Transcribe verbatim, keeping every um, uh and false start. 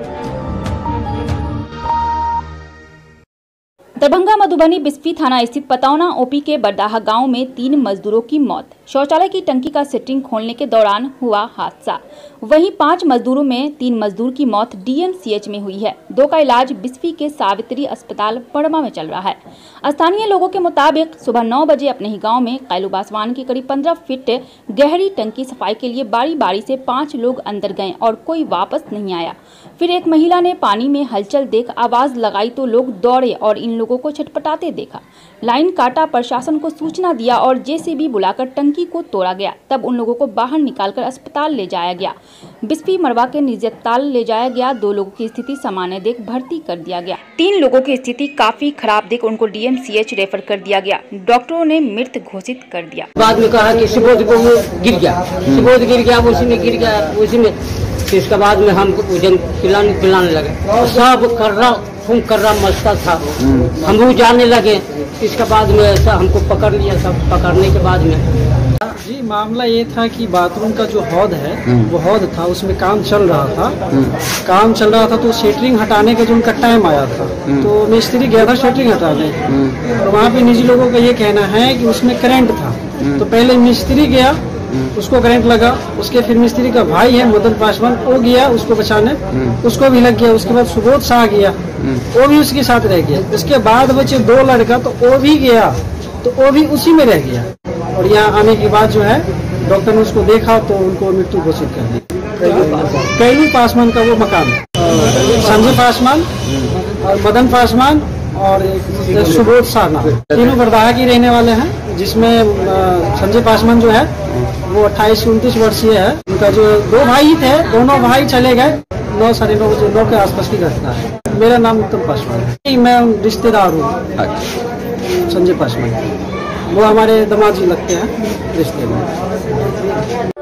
दरभंगा मधुबनी बिस्फी थाना स्थित पतौना ओपी के बरदाहा गांव में तीन मजदूरों की मौत। शौचालय की टंकी का सेटिंग खोलने के दौरान हुआ हादसा। वहीं पांच मजदूरों में तीन मजदूर की मौत डीएमसीएच में हुई है। दो का इलाज बिस्फी के सावित्री अस्पताल पड़मा में चल रहा है। स्थानीय लोगों के मुताबिक सुबह नौ बजे अपने ही गाँव में कैलू बासवान की करीब पंद्रह फीट गहरी टंकी सफाई के लिए बारी बारी से पाँच लोग अंदर गए और कोई वापस नहीं आया। फिर एक महिला ने पानी में हलचल देख आवाज लगाई तो लोग दौड़े और इन लोगों को छटपटाते देखा। लाइन काटा, प्रशासन को सूचना दिया और जेसीबी बुलाकर टंकी को तोड़ा गया। तब उन लोगों को बाहर निकालकर अस्पताल ले जाया गया। बिस्फी मरवा के निजी अस्पताल ले जाया गया। दो लोगों की स्थिति सामान्य देख भर्ती कर दिया गया। तीन लोगों की स्थिति काफी खराब देख उनको डीएमसीएच रेफर कर दिया गया। डॉक्टरों ने मृत घोषित कर दिया। बाद में कहा कि सुबोध को गिर गया, सुबोध गिर गया, उसी में गिर गया, उसी में इसके बाद में हम पिलाने पिलाने लगे। सब कर रहा खून कर रहा मस्ता था, हम लोग जाने लगे। इसके बाद में ऐसा हमको पकड़ लिया। सब पकड़ने के बाद में जी मामला ये था कि बाथरूम का जो हौद है वो हौद था, उसमें काम चल रहा था। काम चल रहा था तो शेटरिंग हटाने का जो उनका टाइम आया था तो मिस्त्री गया था शेटरिंग हटाने। और वहाँ पे निजी लोगों का ये कहना है कि उसमें करंट था। तो पहले मिस्त्री गया, उसको करंट लगा। उसके फिर मिस्त्री का भाई है मदन पासवान, वो गया उसको बचाने, उसको भी लग गया। उसके बाद सुबोध शाह गया, वो भी उसके साथ रह गया। उसके बाद बचे दो लड़का, तो वो भी गया, तो वो भी उसी में रह गया। और यहाँ आने के बाद जो है डॉक्टर ने उसको देखा तो उनको मृत्यु घोषित कर दी। कैलू पासवान का वो मकान है, संजय पासवान और मदन पासवान और एक सुबोध शाह, तीनों बरदाहा की रहने वाले हैं। जिसमें संजय पासवान जो है वो अट्ठाईस उनतीस वर्षीय है। उनका जो दो भाई थे, दोनों भाई चले गए नौ साढ़े नौ बजे, नौ के आसपास की घटना है। मेरा नाम उत्तम पासवान है, मैं रिश्तेदार हूँ संजय पासवान। वो हमारे दामाद जी लगते हैं रिश्ते में।